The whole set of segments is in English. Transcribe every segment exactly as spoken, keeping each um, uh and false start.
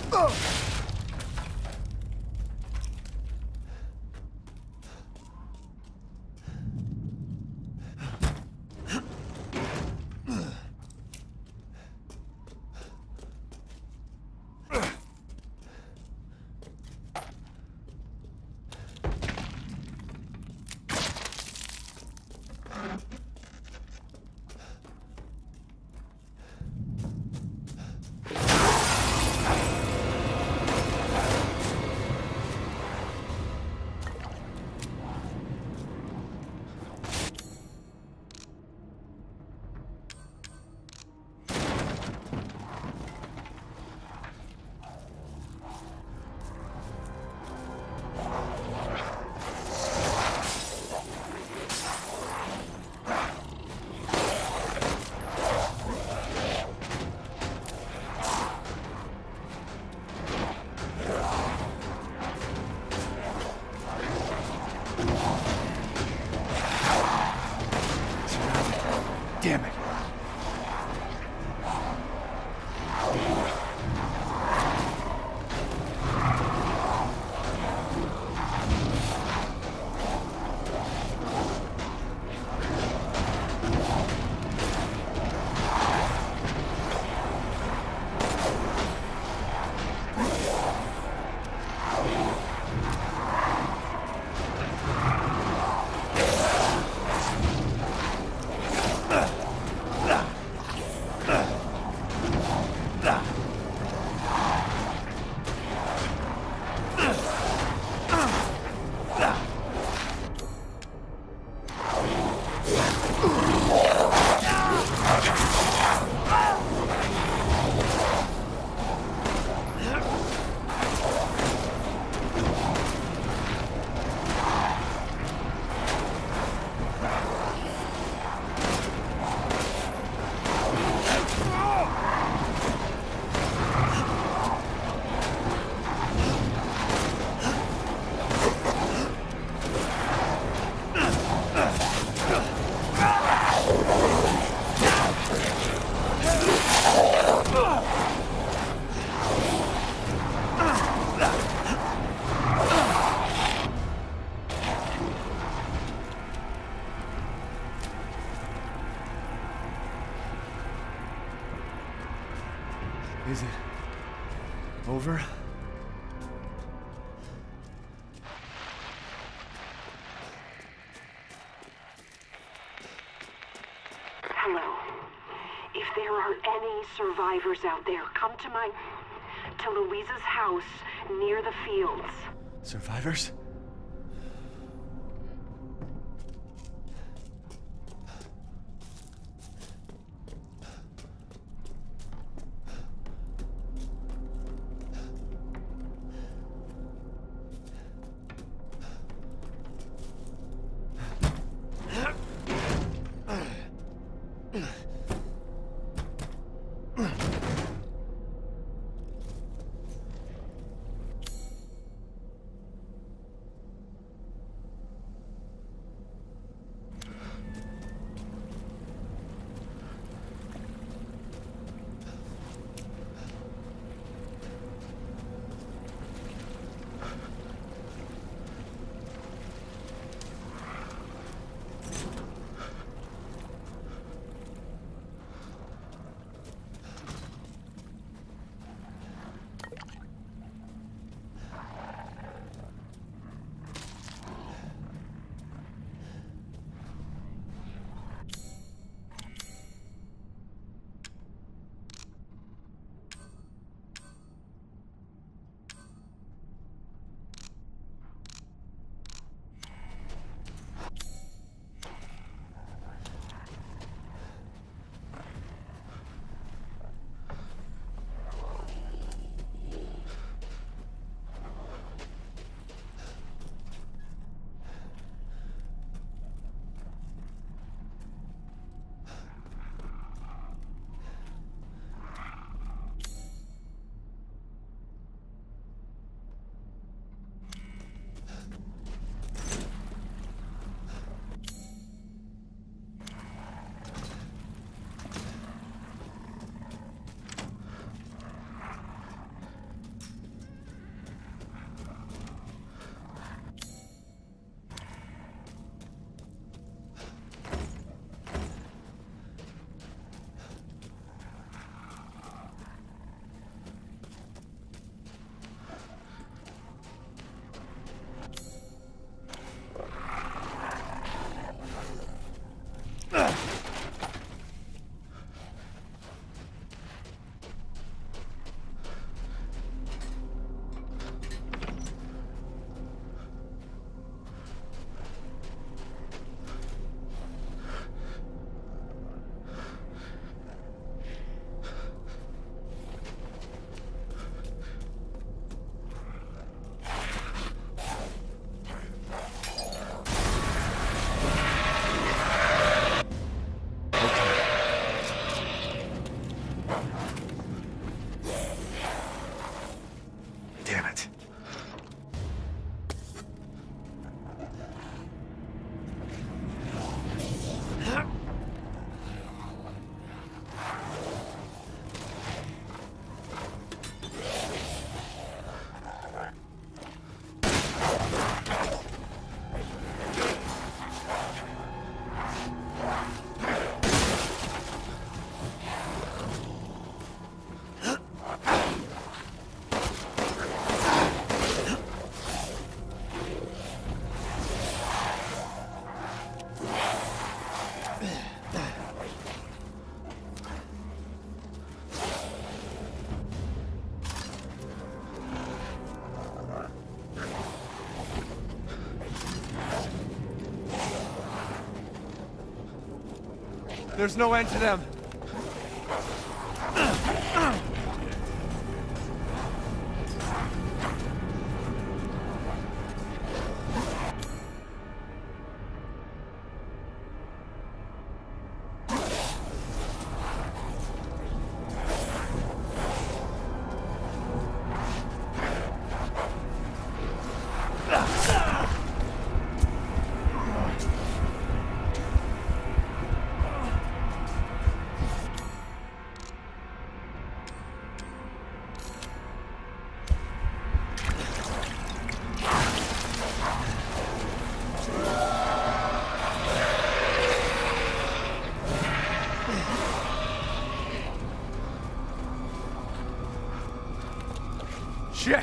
Damn it. Is it over? Hello. If there are any survivors out there, come to my... to Louisa's house near the fields. Survivors? There's no end to them. Shit!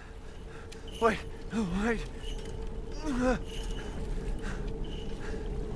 Wait, wait.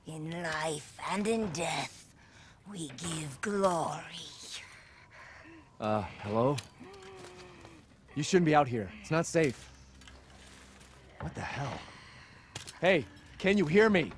In life and in death, we give glory. Uh, hello? You shouldn't be out here. It's not safe. What the hell? Hey, can you hear me?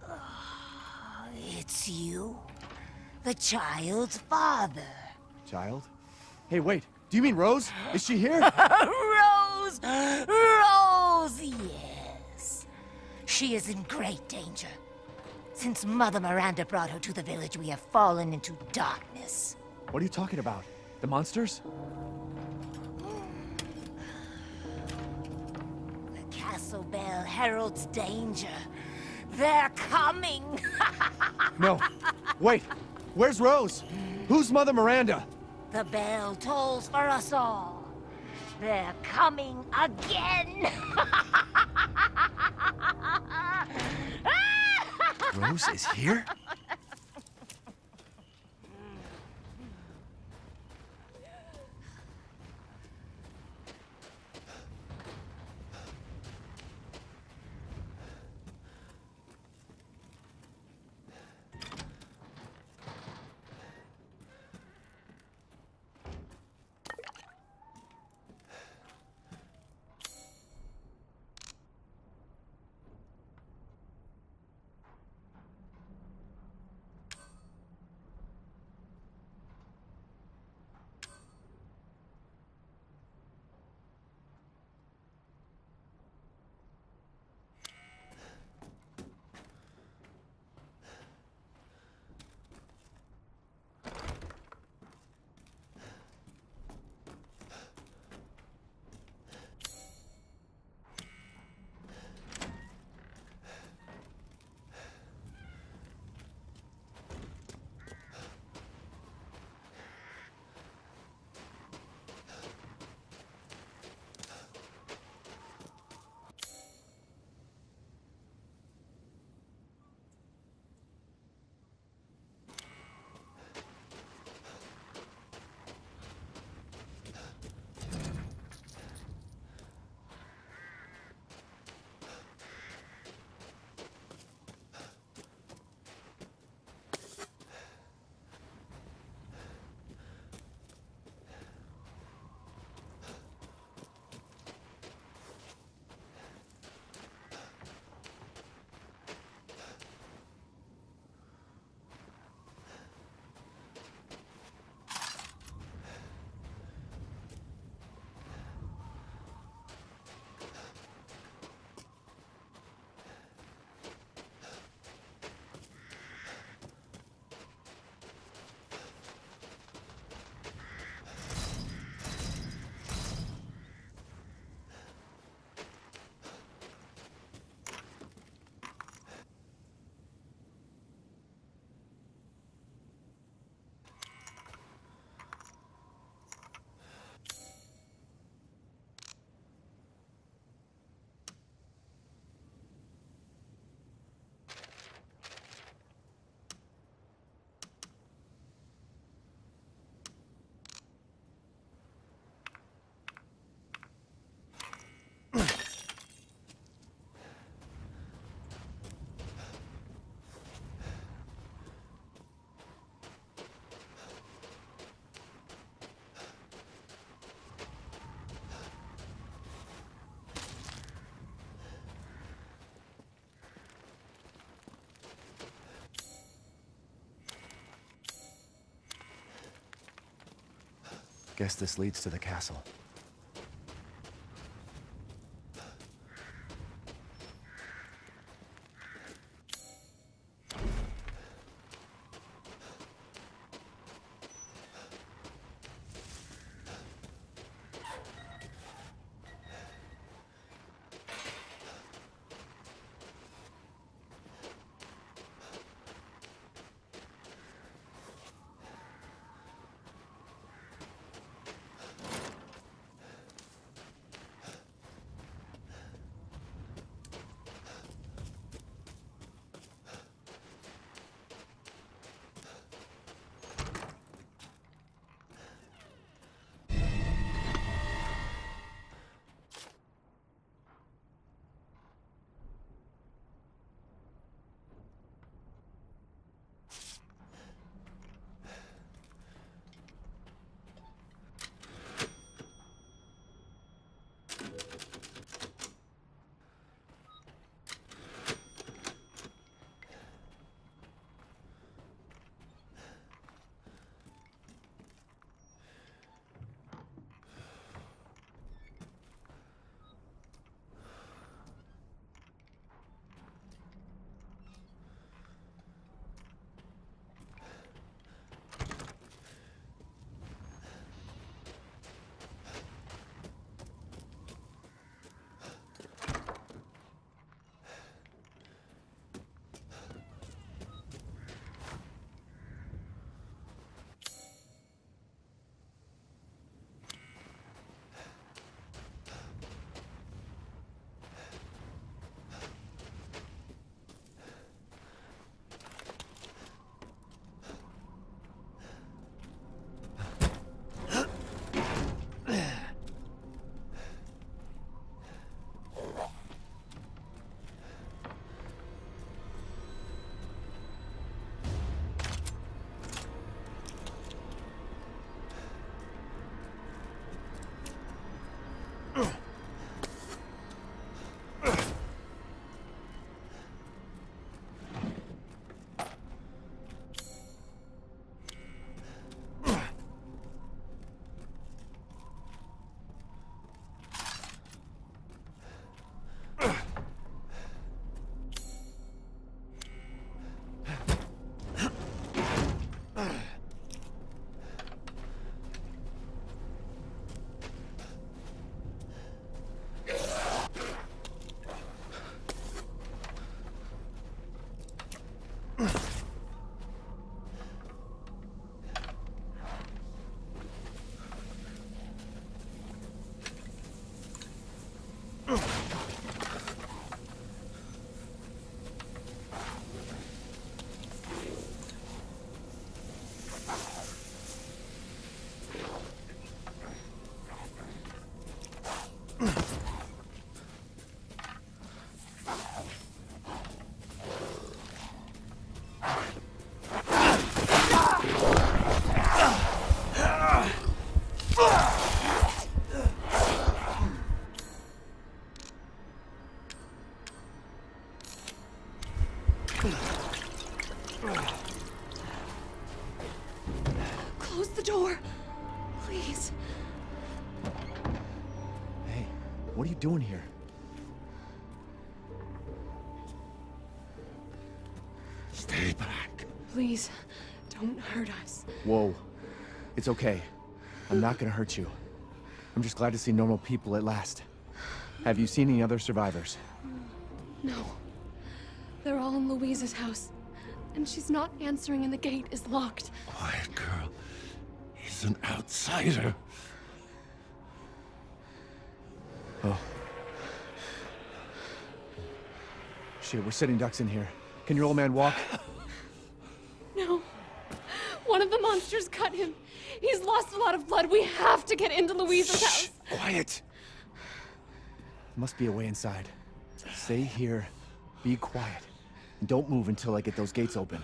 It's you, the child's father. Child? Hey, wait. Do you mean Rose? Is she here? Rose! Rose, yes. She is in great danger. Since Mother Miranda brought her to the village, we have fallen into darkness. What are you talking about? The monsters? The castle bell heralds danger. They're coming! No. Wait. Where's Rose? Who's Mother Miranda? The bell tolls for us all. They're coming again! Rose is here? Guess this leads to the castle. Close the door, please. Hey, what are you doing here? Stay back. Please, don't hurt us. Whoa. It's okay. I'm not gonna hurt you. I'm just glad to see normal people at last. Have you seen any other survivors? No. They're all in Louisa's house. And she's not answering and the gate is locked. Quiet girl. He's an outsider. Oh. Shit, we're sitting ducks in here. Can your old man walk? No. One of the monsters cut him. He's lost a lot of blood. We have to get into Louisa's Shh, house. quiet. Must be a way inside. Stay here, be quiet, and don't move until I get those gates open.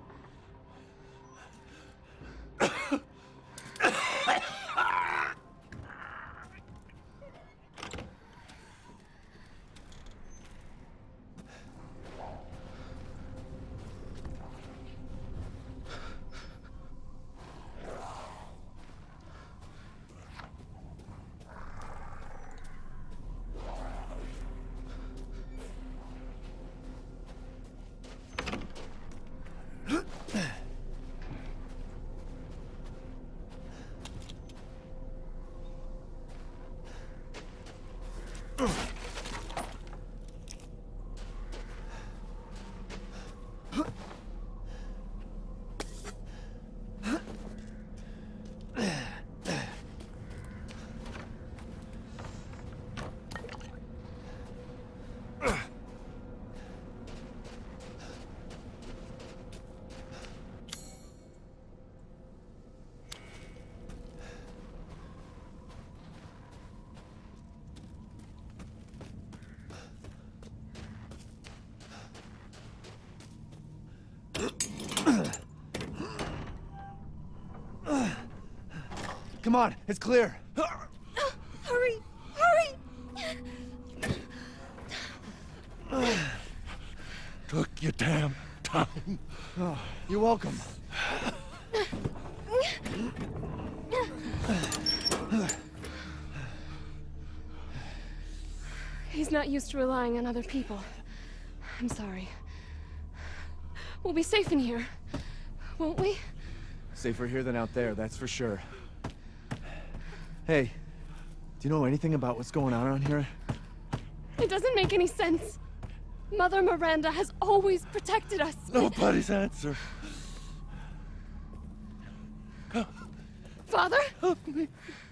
Come on, it's clear. Hurry! Hurry! Took your damn time. Oh, you're welcome. He's not used to relying on other people. I'm sorry. We'll be safe in here, won't we? Safer here than out there, that's for sure. Hey, do you know anything about what's going on around here? It doesn't make any sense. Mother Miranda has always protected us. Nobody's answer. Father? Help me.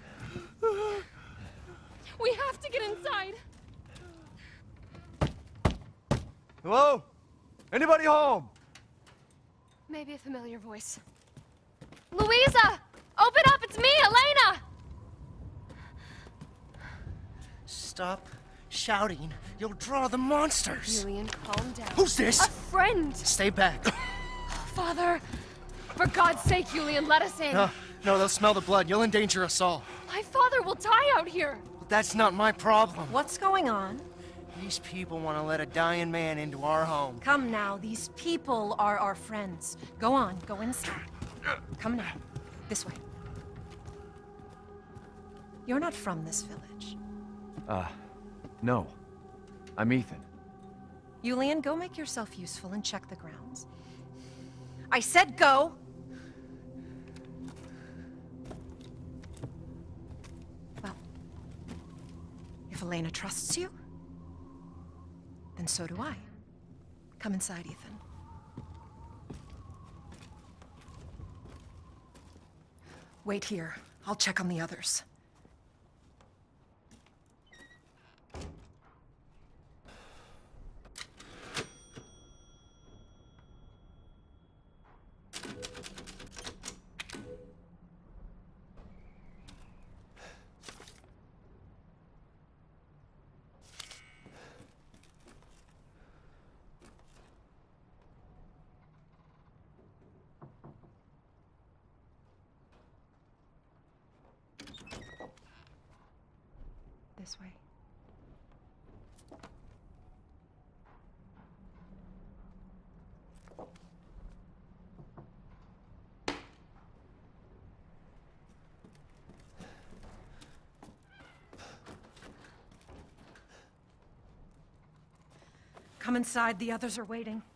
We have to get inside. Hello? Anybody home? Maybe a familiar voice. Louisa! Open up! It's me, Elena! Stop shouting. You'll draw the monsters. Julian, calm down. Who's this? A friend! Stay back. Father! For God's sake, Julian, let us in. No, no, they'll smell the blood. You'll endanger us all. My father will die out here. But that's not my problem. What's going on? These people want to let a dying man into our home. Come now, these people are our friends. Go on, go inside. Come now, this way. You're not from this village. Uh, no. I'm Ethan. Julian, go make yourself useful and check the grounds. I said go! Well, if Elena trusts you, then so do I. Come inside, Ethan. Wait here. I'll check on the others. This way. Come inside, the others are waiting.